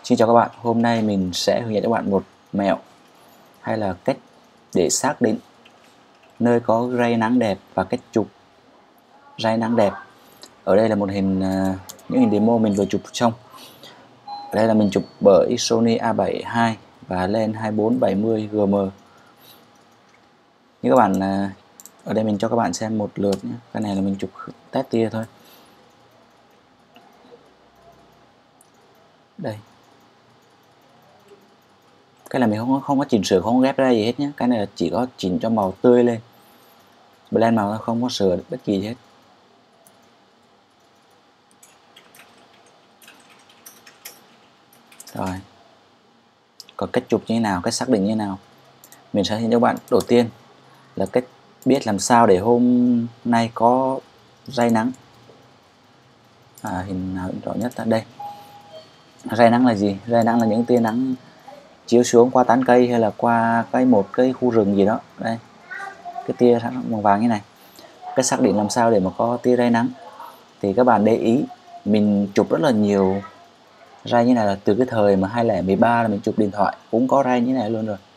Xin chào các bạn, hôm nay mình sẽ hướng dẫn cho bạn một mẹo hay là cách để xác định nơi có ray nắng đẹp và cách chụp ray nắng đẹp. Ở đây là một những hình demo mình vừa chụp xong. Ở đây là mình chụp bởi Sony A7 II và lens 24-70 GM. Như các bạn ở đây mình cho các bạn xem một lượt nhé. Cái này là mình chụp test tia thôi. Đây. Cái này mình không có chỉnh sửa, không có ghép ra gì hết nhé. Cái này là chỉ có chỉnh cho màu tươi lên. Blend màu nó không có sửa bất kỳ gì hết. Rồi. Còn cách chụp như thế nào, cách xác định như thế nào? Mình sẽ hướng cho bạn đầu tiên là cách biết làm sao để hôm nay có ray nắng. Hình nào rõ nhất là đây. Ray nắng là gì? Ray nắng là những tia nắng chiếu xuống qua tán cây hay là qua một cái khu rừng gì đó. Đây. Cái tia màu vàng như này. Cách xác định làm sao để mà có tia ray nắng thì các bạn để ý, mình chụp rất là nhiều ray như này là từ cái thời mà 2013 là mình chụp điện thoại cũng có ray như này luôn rồi.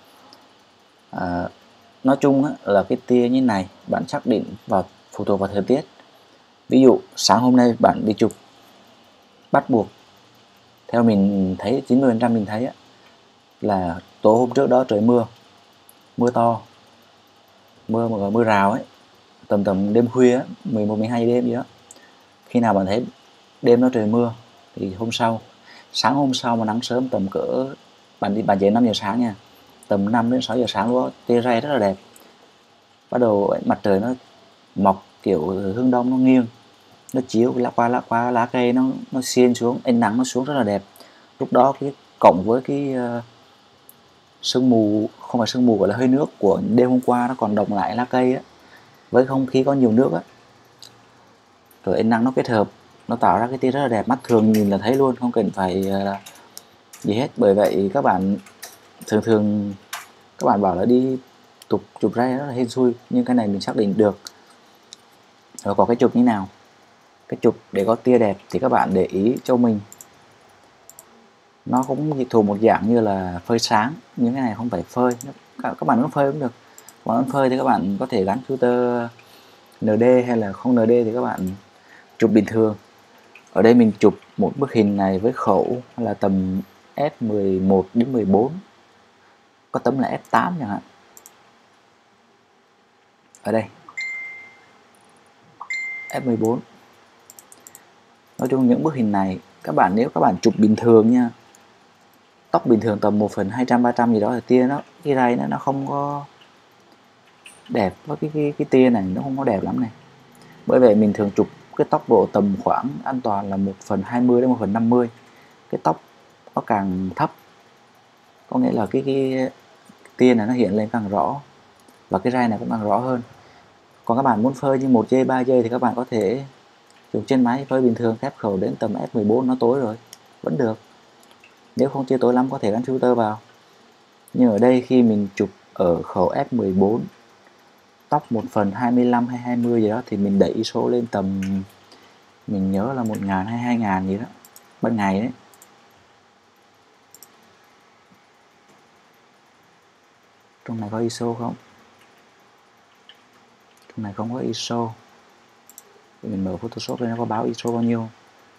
Nói chung là cái tia như này bạn xác định phụ thuộc vào thời tiết. Ví dụ sáng hôm nay bạn đi chụp, bắt buộc theo mình thấy 90% mình thấy là tối hôm trước đó trời mưa to, mưa rào ấy, tầm đêm khuya 11-12 đêm gì đó. Khi nào bạn thấy đêm đó trời mưa thì sáng hôm sau mà nắng sớm tầm cỡ bạn dậy 5 giờ sáng nha, tầm 5 đến 6 giờ sáng lúc đó tia ray rất là đẹp. Bắt đầu mặt trời nó mọc kiểu hướng đông, nó nghiêng, nó chiếu qua lá cây, nó xiên xuống, ánh nắng nó xuống rất là đẹp. Lúc đó cái cộng với cái sương mù, không phải sương mù, gọi là hơi nước của đêm hôm qua nó còn đọng lại lá cây á, với không khí có nhiều nước á, rồi ánh nắng nó kết hợp, nó tạo ra cái tia rất là đẹp, mắt thường nhìn là thấy luôn, không cần phải gì hết. Bởi vậy các bạn thường các bạn bảo là đi chụp ray rất là hên xui, nhưng cái này mình xác định được. Rồi có cái chụp như nào? Cái chụp để có tia đẹp thì các bạn để ý cho mình, nó cũng thuộc một dạng như là phơi sáng, nhưng cái này không phải phơi. Các bạn muốn phơi cũng được. Còn muốn phơi thì các bạn có thể gắn filter ND, hay là không ND thì các bạn chụp bình thường. Ở đây mình chụp một bức hình này với khẩu là tầm f11 đến 14, có tấm là f8 chẳng hạn. Ở đây f14. Nói chung những bức hình này nếu các bạn chụp bình thường nha, tóc bình thường tầm 1/200-300 gì đó thì tia cái ray nó không có đẹp, với cái tia này nó không có đẹp lắm này. Bởi vậy mình thường chụp cái tốc độ tầm khoảng an toàn là 1/20 đến 1/50. Cái tốc nó càng thấp có nghĩa là cái tia này nó hiện lên càng rõ, và cái ray này cũng càng rõ hơn. Còn các bạn muốn phơi như 1 giây 3 giây thì các bạn có thể chụp trên máy phơi bình thường, khép khẩu đến tầm f14 nó tối rồi vẫn được. Nếu không chưa tối lắm có thể gắn filter vào. Nhưng ở đây khi mình chụp ở khẩu f14, tóc 1/25 hay 20 gì đó thì mình đẩy ISO lên tầm, mình nhớ là 1000 hay 2000 gì đó ban ngày đấy. Trong này có ISO không? Trong này không có ISO. Mình mở Photoshop lên nó có báo ISO bao nhiêu.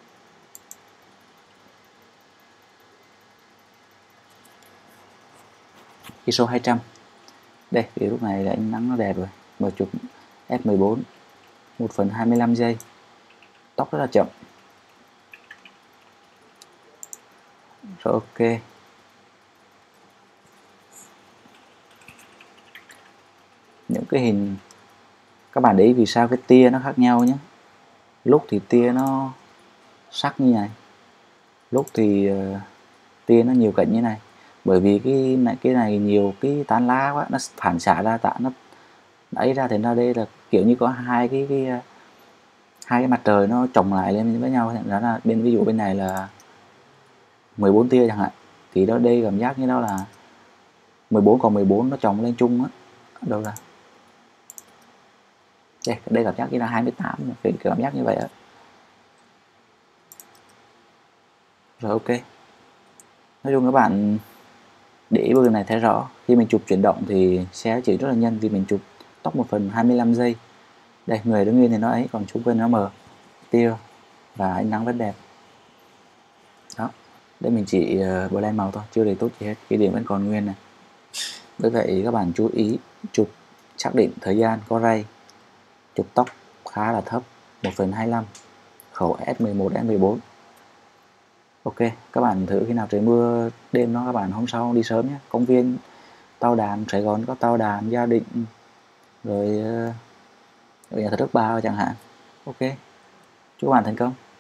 ISO 200. Đây, thì lúc này là ánh nắng nó đẹp rồi. Mở chụp f14 1/25 giây. Tóc rất là chậm. Rồi ok. Những cái hình các bạn để ý vì sao cái tia nó khác nhau nhé. Lúc thì tia nó sắc như này, lúc thì tia nó nhiều cạnh như này. Bởi vì cái này nhiều cái tán lá quá, nó phản xạ ra, nó đẩy ra thì ra đây là kiểu như có hai cái mặt trời nó chồng lại lên với nhau. Đó là ví dụ bên này là 14 tia chẳng hạn, thì đây cảm giác như đó là 14, còn 14 nó chồng lên chung á. Đâu ra đây cảm giác như là 28, cái cảm giác như vậy á. Rồi ok. Nói chung các bạn để ý bức này thấy rõ, khi mình chụp chuyển động thì xe chỉ rất là nhanh vì mình chụp tốc 1/25 giây. Đây, người đứng yên thì nó ấy, còn xung quanh nó mờ, tia và ánh nắng rất đẹp. Đó, để mình chỉ blend màu thôi, chưa để tốt gì hết, cái điểm vẫn còn nguyên này. Bởi vậy các bạn chú ý chụp xác định thời gian có ray, chụp tốc khá là thấp 1/25, khẩu S11 S14. Ok, các bạn thử khi nào trời mưa đêm đó các bạn hôm sau đi sớm nhé, công viên tàu đàn Sài Gòn có tàu đàn Gia Định rồi nhà thờ Đức Bà chẳng hạn. Ok, chúc các bạn thành công.